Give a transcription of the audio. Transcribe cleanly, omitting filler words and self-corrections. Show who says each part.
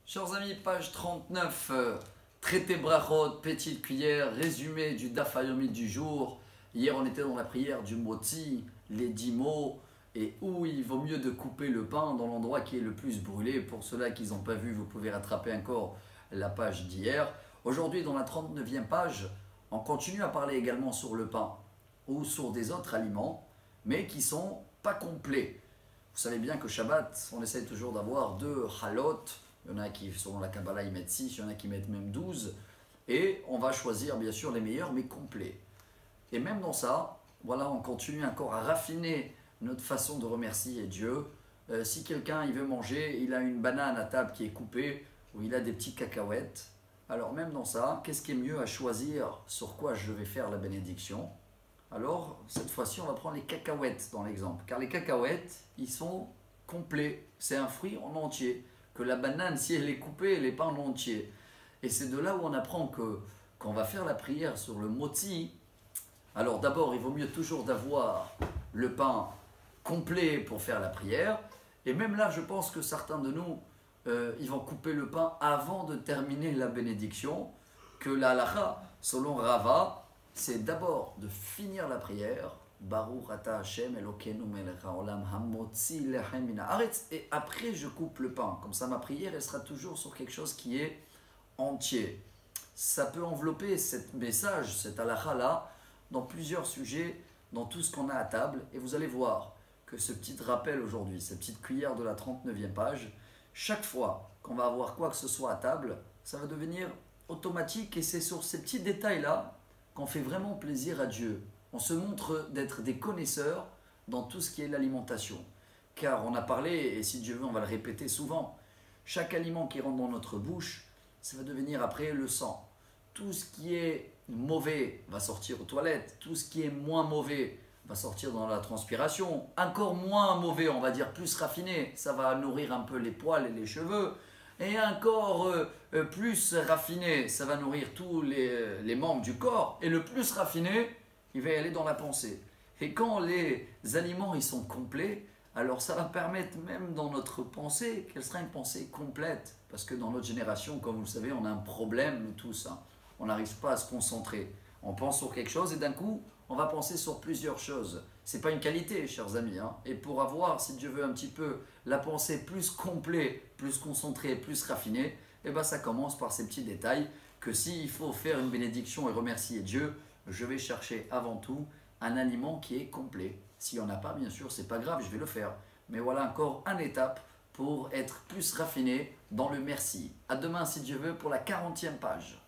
Speaker 1: Chers amis, page 39, traité brachot, petite cuillère, résumé du daf hayomi du jour. Hier, on était dans la prière du moti, les 10 mots, et où il vaut mieux de couper le pain dans l'endroit qui est le plus brûlé. Pour ceux-là qui n'ont pas vu, vous pouvez rattraper encore la page d'hier. Aujourd'hui, dans la 39e page, on continue à parler également sur le pain ou sur des autres aliments, mais qui ne sont pas complets. Vous savez bien que Shabbat, on essaie toujours d'avoir 2 halot. Il y en a qui, selon la Kabbalah, ils mettent 6, il y en a qui mettent même 12. Et on va choisir bien sûr les meilleurs, mais complets. Et même dans ça, voilà, on continue encore à raffiner notre façon de remercier Dieu. Si quelqu'un il veut manger, il a une banane à table qui est coupée, ou il a des petits cacahuètes. Alors même dans ça, qu'est-ce qui est mieux à choisir sur quoi je vais faire la bénédiction? Alors, cette fois-ci, on va prendre les cacahuètes dans l'exemple. Car les cacahuètes, ils sont complets. C'est un fruit en entier. Que la banane, si elle est coupée, elle n'est pas en entier. Et c'est de là où on apprend que quand on va faire la prière sur le moti, alors d'abord, il vaut mieux toujours d'avoir le pain complet pour faire la prière. Et même là, je pense que certains de nous, ils vont couper le pain avant de terminer la bénédiction. Que la halakha, selon Rava, c'est d'abord de finir la prière. Baruch ata Hashem Elokeinu melech haolam hamotzi lechem min haaretz. Et après, je coupe le pain. Comme ça, ma prière, elle sera toujours sur quelque chose qui est entier. Ça peut envelopper ce message, cette halakha-là, dans plusieurs sujets, dans tout ce qu'on a à table. Et vous allez voir que ce petit rappel aujourd'hui, cette petite cuillère de la 39e page, chaque fois qu'on va avoir quoi que ce soit à table, ça va devenir automatique. Et c'est sur ces petits détails-là qu'on fait vraiment plaisir à Dieu. On se montre d'être des connaisseurs dans tout ce qui est l'alimentation. Car on a parlé, et si Dieu veut, on va le répéter souvent, chaque aliment qui rentre dans notre bouche, ça va devenir après le sang. Tout ce qui est mauvais va sortir aux toilettes, tout ce qui est moins mauvais va sortir dans la transpiration. Encore moins mauvais, on va dire plus raffiné, ça va nourrir un peu les poils et les cheveux. Et encore plus raffiné, ça va nourrir tous les membres du corps. Et le plus raffiné, il va y aller dans la pensée. Et quand les aliments ils sont complets, alors ça va permettre même dans notre pensée qu'elle sera une pensée complète. Parce que dans notre génération, comme vous le savez, on a un problème nous tous. Hein. On n'arrive pas à se concentrer. On pense sur quelque chose et d'un coup, on va penser sur plusieurs choses. Ce n'est pas une qualité, chers amis. Hein. Et pour avoir, si Dieu veut, un petit peu la pensée plus complète, plus concentrée, plus raffinée, eh ben ça commence par ces petits détails que s'il faut faire une bénédiction et remercier Dieu, je vais chercher avant tout un aliment qui est complet. S'il n'y en a pas, bien sûr, c'est pas grave, je vais le faire. Mais voilà encore une étape pour être plus raffiné dans le merci. À demain, si Dieu veut, pour la 40e page.